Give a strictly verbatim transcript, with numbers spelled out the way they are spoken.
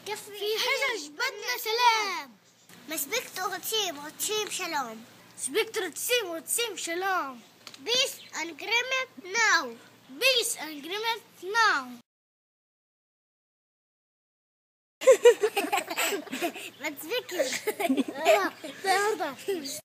في حجج بدنا سلام. مسبكت وغتسيم غتسيم شلوم. سبكت وغتسيم وغتسيم شلوم. Peace and agreement now. Peace and agreement now. ما تسبكش.